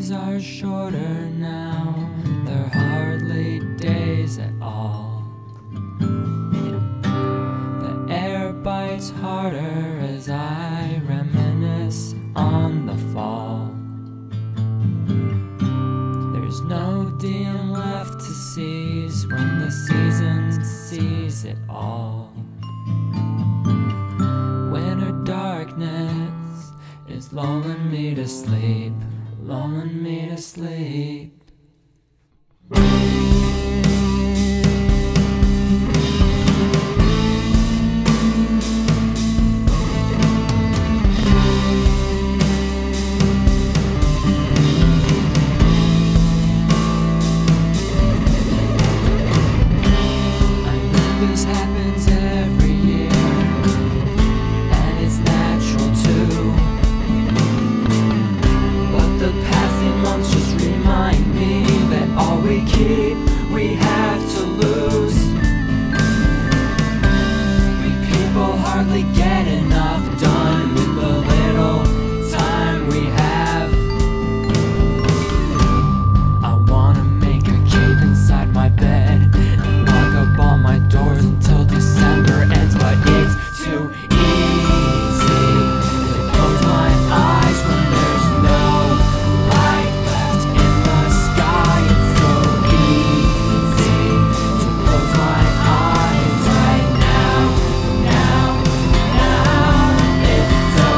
days are shorter now, they're hardly days at all. The air bites harder as I reminisce on the fall. There's no dam left to seize when the season sees it all. Winter darkness is lulling me to sleep, lulling me to sleep. This happens every year, and it's natural too. But the passing months just remind me that all we keep, we have to lose. We people hardly get enough done with the little time we have. I wanna make a cave inside my bed and lock up all my doors until December ends, but it's too easy to close my eyes when there's no light left in the sky. It's so easy to close my eyes right now, now, now. It's so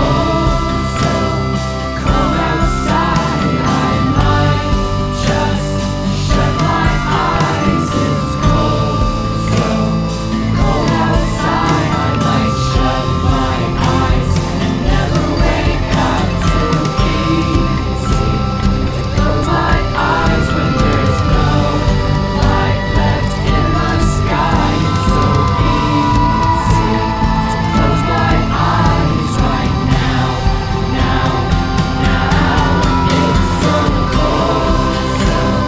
cold outside. I might just shut my eyes. It's cold, so cold outside. I might shut my eyes and never wake up. Too easy to close my eyes when there's no light left in the sky. It's so easy to close my eyes right now, now, now. It's so cold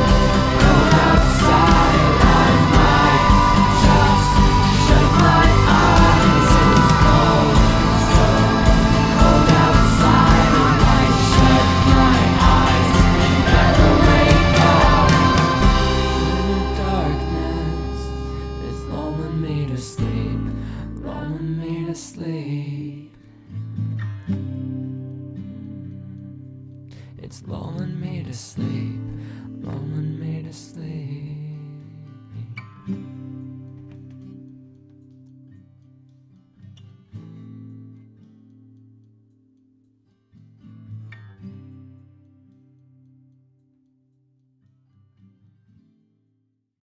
outside. I might just shut my eyes. It's cold, so cold outside. I might shut my eyes and never wake up. Winter darkness is lulling me to sleep, lulling me to sleep. It's lulling me to sleep, lulling me to sleep.